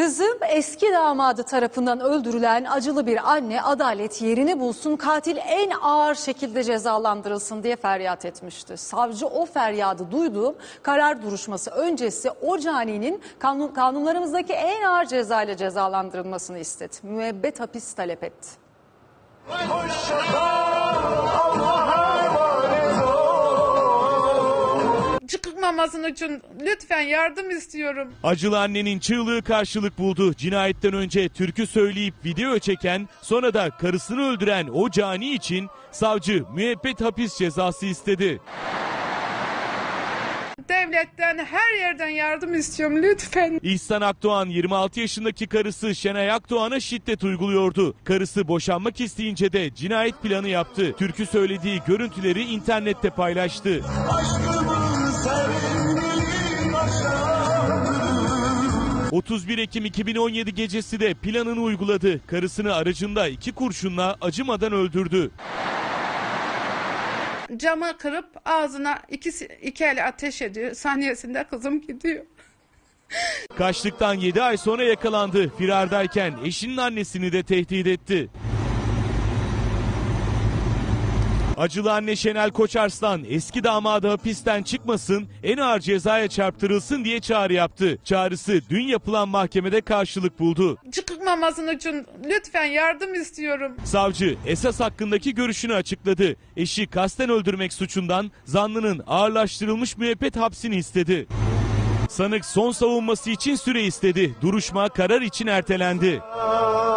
Kızım eski damadı tarafından öldürülen acılı bir anne adalet yerini bulsun, katil en ağır şekilde cezalandırılsın diye feryat etmişti. Savcı o feryadı duyduğum karar duruşması öncesi o caninin kanunlarımızdaki en ağır cezayla cezalandırılmasını istedi. Müebbet hapis talep etti. Çıkmamasın için lütfen yardım istiyorum. Acılı annenin çığlığı karşılık buldu. Cinayetten önce türkü söyleyip video çeken, sonra da karısını öldüren o cani için savcı müebbet hapis cezası istedi. Devletten, her yerden yardım istiyorum lütfen. İhsan Akdoğan 26 yaşındaki karısı Şenay Akdoğan'a şiddet uyguluyordu. Karısı boşanmak isteyince de cinayet planı yaptı. Türkü söylediği görüntüleri internette paylaştı. 31 Ekim 2017 gecesi de planını uyguladı. Karısını aracında 2 kurşunla acımadan öldürdü. Camı kırıp ağzına iki el ateş ediyor. Saniyesinde kızım gidiyor. Kaçtıktan 7 ay sonra yakalandı. Firardayken eşinin annesini de tehdit etti. Acılı anne Şenel Koçarslan eski damadı hapisten çıkmasın, en ağır cezaya çarptırılsın diye çağrı yaptı. Çağrısı dün yapılan mahkemede karşılık buldu. Çıkmamasın için lütfen yardım istiyorum. Savcı esas hakkındaki görüşünü açıkladı. Eşi kasten öldürmek suçundan zanlının ağırlaştırılmış müebbet hapsini istedi. Sanık son savunması için süre istedi. Duruşma karar için ertelendi.